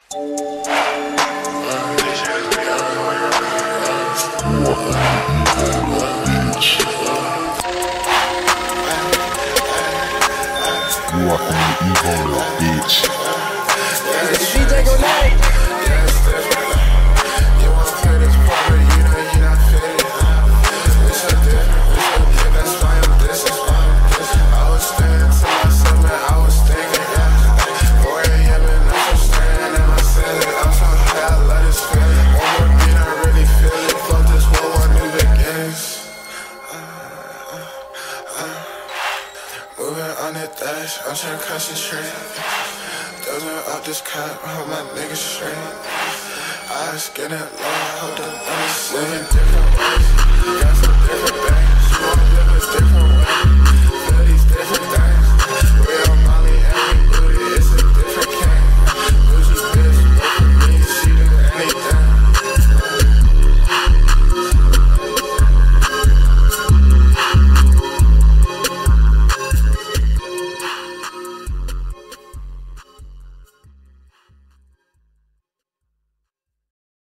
I'm tryna concentrate. Dozing off this cop, I hope my niggas straight. Eyes getting low, hold up, I'm living different ways. You got some different bangs.